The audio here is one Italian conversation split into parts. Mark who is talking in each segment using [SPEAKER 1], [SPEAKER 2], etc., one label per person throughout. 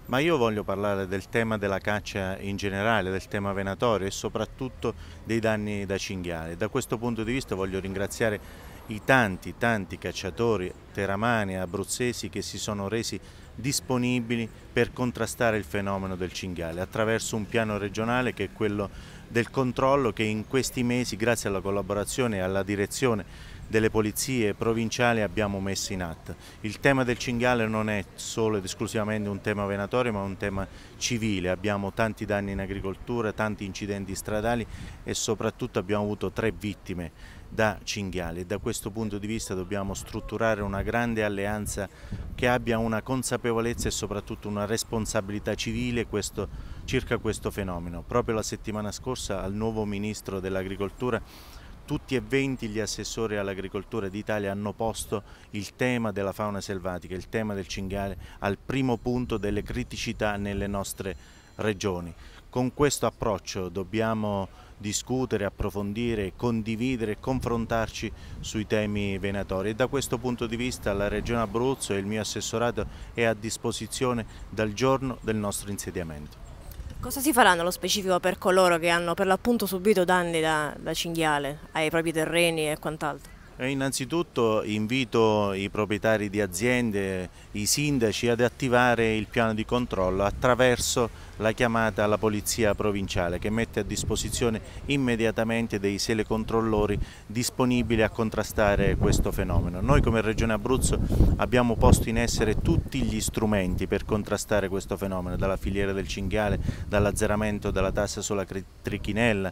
[SPEAKER 1] Ma io voglio parlare del tema della caccia in generale, del tema venatorio e soprattutto dei danni da cinghiale. Da questo punto di vista voglio ringraziare i tanti cacciatori teramani e abruzzesi che si sono resi disponibili per contrastare il fenomeno del cinghiale attraverso un piano regionale che è quello del controllo che in questi mesi, grazie alla collaborazione e alla direzione delle polizie provinciali, abbiamo messo in atto. Il tema del cinghiale non è solo ed esclusivamente un tema venatorio, ma un tema civile. Abbiamo tanti danni in agricoltura, tanti incidenti stradali e soprattutto abbiamo avuto 3 vittime da cinghiali. Da questo punto di vista dobbiamo strutturare una grande alleanza che abbia una consapevolezza e soprattutto una responsabilità civile circa questo fenomeno. Proprio la settimana scorsa al nuovo Ministro dell'Agricoltura tutti e 20 gli assessori all'agricoltura d'Italia hanno posto il tema della fauna selvatica, il tema del cinghiale al primo punto delle criticità nelle nostre regioni. Con questo approccio dobbiamo discutere, approfondire, condividere e confrontarci sui temi venatori e da questo punto di vista la Regione Abruzzo e il mio assessorato è a disposizione dal giorno del nostro insediamento.
[SPEAKER 2] Cosa si farà nello specifico per coloro che hanno per l'appunto subito danni da cinghiale ai propri terreni e quant'altro?
[SPEAKER 1] Innanzitutto invito i proprietari di aziende, i sindaci ad attivare il piano di controllo attraverso la chiamata alla polizia provinciale che mette a disposizione immediatamente dei telecontrollori disponibili a contrastare questo fenomeno. Noi come Regione Abruzzo abbiamo posto in essere tutti gli strumenti per contrastare questo fenomeno, dalla filiera del cinghiale, dall'azzeramento della tassa sulla trichinella,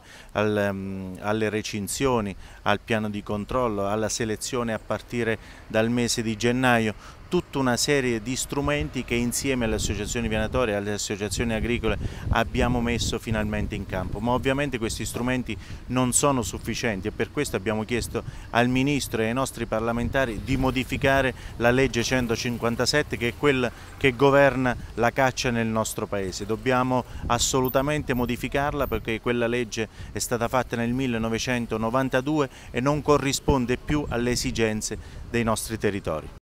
[SPEAKER 1] alle recinzioni, al piano di controllo, alla selezione a partire dal mese di gennaio, tutta una serie di strumenti che insieme alle associazioni venatorie e alle associazioni agricole abbiamo messo finalmente in campo, ma ovviamente questi strumenti non sono sufficienti e per questo abbiamo chiesto al Ministro e ai nostri parlamentari di modificare la legge 157 che è quella che governa la caccia nel nostro Paese. Dobbiamo assolutamente modificarla perché quella legge è stata fatta nel 1992 e non corrisponde più alle esigenze dei nostri territori.